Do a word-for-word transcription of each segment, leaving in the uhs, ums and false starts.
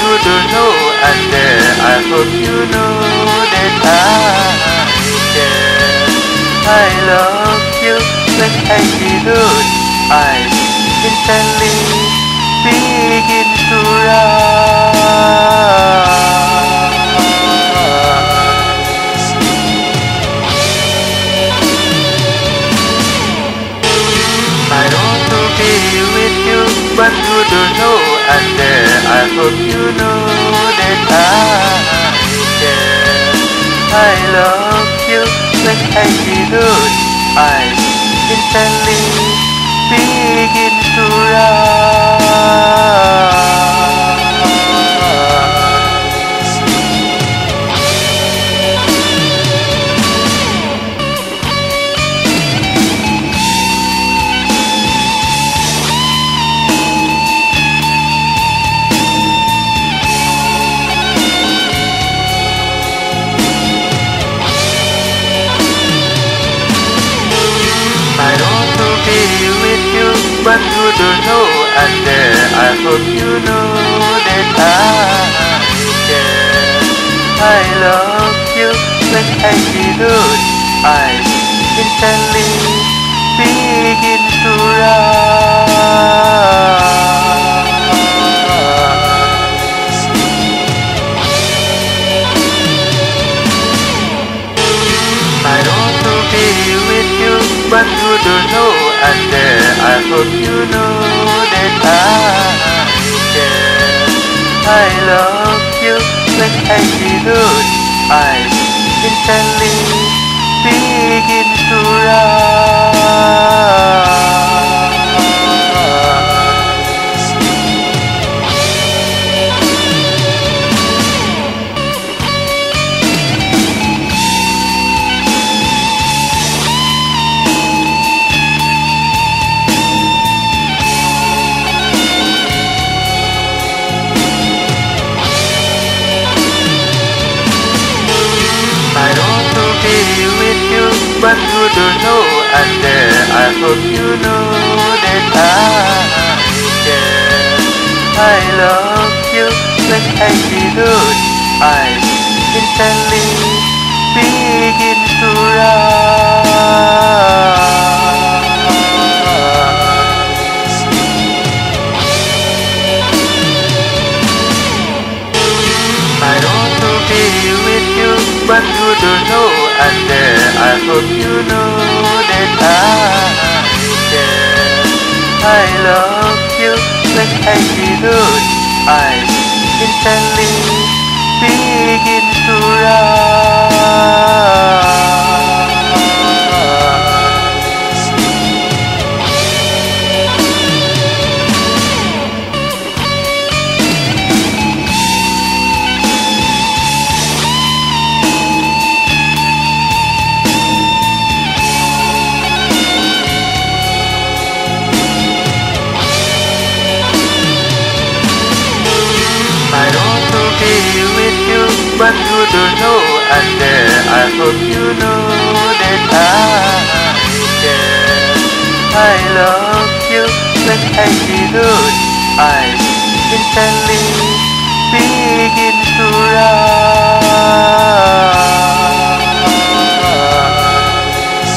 who don't know and dare, I hope you know that I care. I love you when I see those eyes, instantly begin to rise. I want to be with you, but you don't know and dare, I hope you know that I care. I love you when I see those eyes, instantly begin to rise. I want to be with you, but you don't know and dare, I hope you know that I care. I love you when I see those eyes, instantly begin to rise. I want to be with you, but you don't know and dare, I hope you know that I care. I love you when I see those eyes, instantly begin to rise. I want to be with you, but you don't know and dare, I hope you know that I care. I love you when I see those eyes, instantly begin to rise. I want to be with you, but you don't know and dare, I hope you know that I care. I love you when I see those eyes, instantly begin to rise. I want to be with you, but you don't know and dare, I hope you know that I care. I love you when I see those eyes, instantly begin to rise.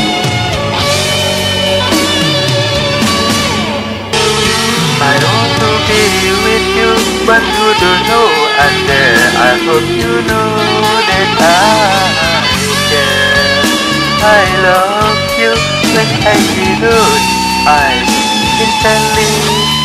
I want to be with you, but you don't know and dare, I hope you know that I care. I love you when I see those eyes, instantly